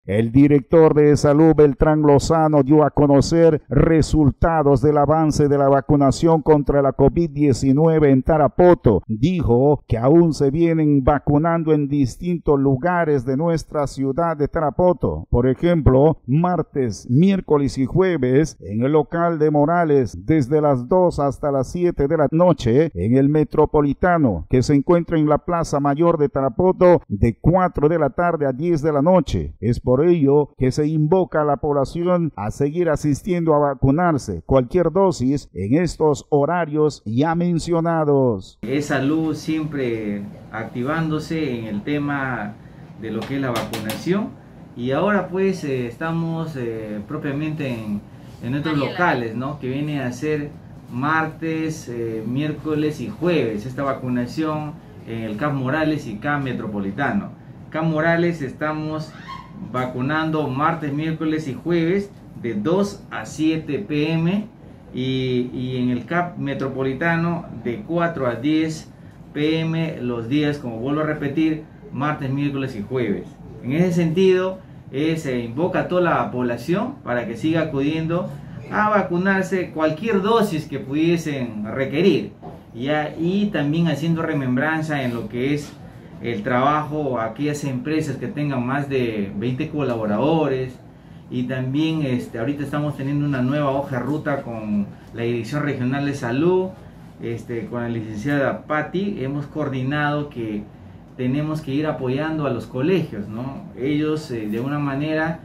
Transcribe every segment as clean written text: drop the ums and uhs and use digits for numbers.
El director de Salud, Beltrán Lozano, dio a conocer resultados del avance de la vacunación contra la COVID-19 en Tarapoto. Dijo que aún se vienen vacunando en distintos lugares de nuestra ciudad de Tarapoto. Por ejemplo, martes, miércoles y jueves en el local de Morales desde las 2 hasta las 7 de la noche, en el Metropolitano, que se encuentra en la Plaza Mayor de Tarapoto, de 4 de la tarde a 10 de la noche. Es por ello que se invoca a la población a seguir asistiendo a vacunarse cualquier dosis en estos horarios ya mencionados. Es Salud siempre activándose en el tema de lo que es la vacunación, y ahora pues estamos propiamente en nuestros locales, ¿no? Que viene a ser martes, miércoles y jueves esta vacunación en el CAP Morales y CAP Metropolitano. CAP Morales estamos vacunando martes, miércoles y jueves de 2 a 7 p.m. y en el CAP Metropolitano de 4 a 10 p.m. los días, como vuelvo a repetir, martes, miércoles y jueves. En ese sentido, se invoca a toda la población para que siga acudiendo a vacunarse cualquier dosis que pudiesen requerir, y también haciendo remembranza en lo que es el trabajo a aquellas empresas que tengan más de 20 colaboradores, y también ahorita estamos teniendo una nueva hoja de ruta con la Dirección Regional de Salud, con la licenciada Patti. Hemos coordinado que tenemos que ir apoyando a los colegios, ¿no? Ellos de alguna manera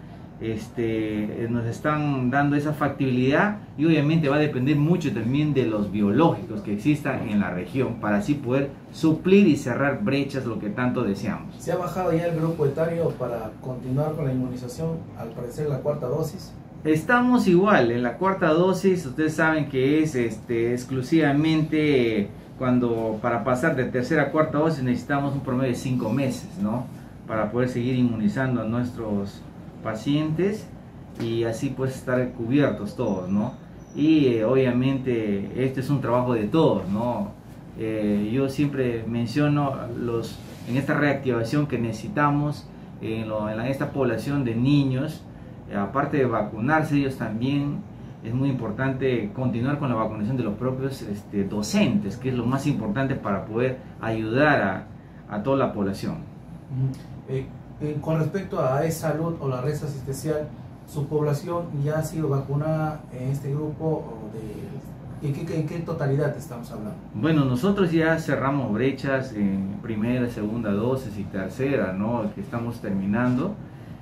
nos están dando esa factibilidad, y obviamente va a depender mucho también de los biológicos que existan en la región para así poder suplir y cerrar brechas, lo que tanto deseamos. ¿Se ha bajado ya el grupo etario para continuar con la inmunización, al parecer la cuarta dosis? Estamos igual en la cuarta dosis. Ustedes saben que es exclusivamente cuando para pasar de tercera a cuarta dosis necesitamos un promedio de 5 meses, ¿no? Para poder seguir inmunizando a nuestros pacientes y así pues estar cubiertos todos, ¿no? Y obviamente este es un trabajo de todos, ¿no? Yo siempre menciono en esta reactivación que necesitamos en esta población de niños, aparte de vacunarse ellos también, es muy importante continuar con la vacunación de los propios docentes, que es lo más importante para poder ayudar a toda la población. Con respecto a E-Salud o la red asistencial, ¿su población ya ha sido vacunada en este grupo? ¿En qué totalidad estamos hablando? Bueno, nosotros ya cerramos brechas en primera, segunda dosis y tercera, ¿no? Que estamos terminando.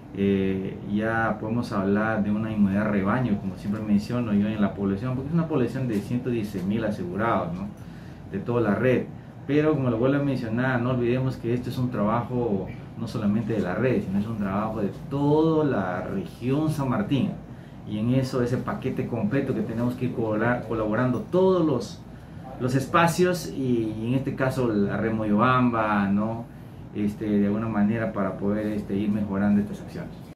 Ya podemos hablar de una inmunidad rebaño, como siempre menciono yo, en la población, porque es una población de 116.000 asegurados, ¿no? De toda la red. Pero como lo vuelvo a mencionar, no olvidemos que esto es un trabajo no solamente de la red, sino es un trabajo de toda la región San Martín, y en eso, ese paquete completo que tenemos que ir colaborando todos los espacios, y en este caso la red Moyobamba, ¿no? De alguna manera para poder ir mejorando estas acciones.